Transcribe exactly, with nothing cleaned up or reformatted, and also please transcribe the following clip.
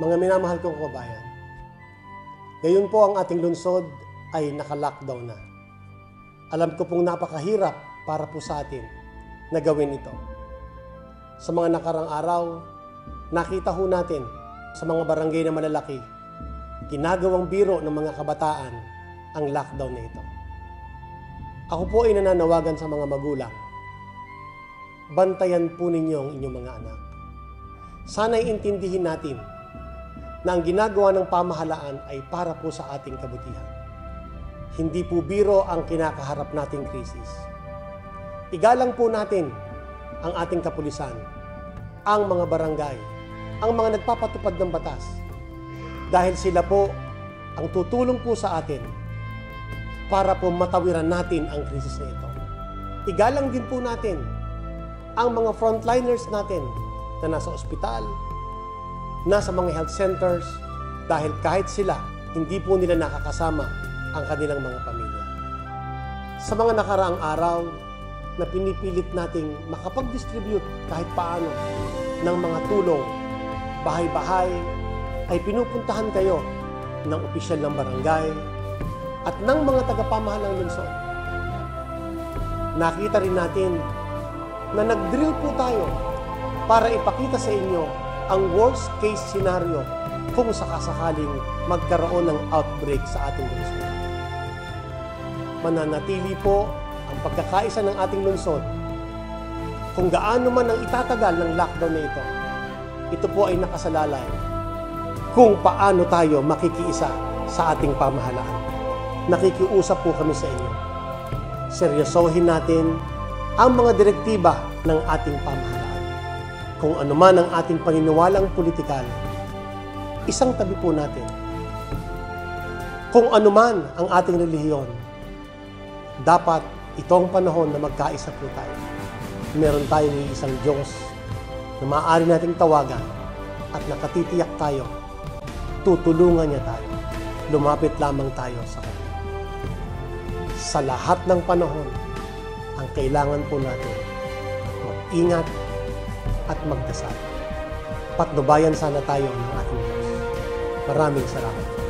Mga minamahal kong kababayan, ngayon po ang ating lungsod ay naka-lockdown na. Alam ko pong napakahirap para po sa atin na gawin ito. Sa mga nakarang araw, nakita ho natin sa mga barangay na malalaki, ginagawang biro ng mga kabataan ang lockdown na ito. Ako po ay nananawagan sa mga magulang, bantayan po ninyo ang inyong mga anak. Sana'y intindihin natin na ang ginagawa ng pamahalaan ay para po sa ating kabutihan. Hindi po biro ang kinakaharap nating krisis. Igalang po natin ang ating kapulisan, ang mga barangay, ang mga nagpapatupad ng batas, dahil sila po ang tutulong po sa atin para po matawiran natin ang krisis na ito. Igalang din po natin ang mga frontliners natin na nasa ospital, nasa mga health centers, dahil kahit sila, hindi po nila nakakasama ang kanilang mga pamilya. Sa mga nakaraang araw na pinipilit nating makapag-distribute kahit paano ng mga tulong, bahay-bahay, ay pinupuntahan kayo ng opisyal ng barangay at ng mga tagapamahalang lungsod. Nakita rin natin na nag-drill po tayo para ipakita sa inyo ang worst case scenario kung sakasakaling magkaroon ng outbreak sa ating lungsod. Mananatili po ang pagkakaisa ng ating lungsod. Kung gaano man ang itatagal ng lockdown na ito, ito po ay nakasalalay kung paano tayo makikiisa sa ating pamahalaan. Nakikiusap po kami sa inyo. Seryosohin natin ang mga direktiba ng ating pamahalaan. Kung ano man ang ating paniniwalang politikal, isang tabi po natin. Kung ano man ang ating relihiyon, dapat itong panahon na magkaisa po tayo. Meron tayong isang Diyos na maaari nating tawagan at nakatitiyak tayo, tutulungan niya tayo. Lumapit lamang tayo sa Kanya. Sa lahat ng panahon, ang kailangan po natin, mag-ingat at magdasal. Patnubayan sana tayo ng ating Diyos. Maraming salamat.